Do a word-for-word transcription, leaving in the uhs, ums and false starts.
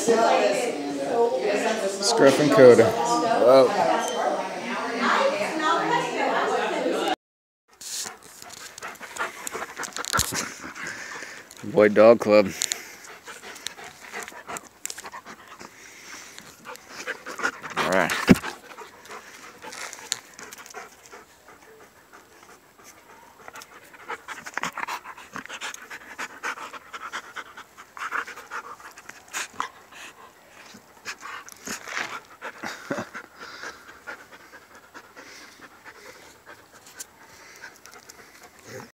Scruff and Coda. Whoa. Boyd Dog Club. All right.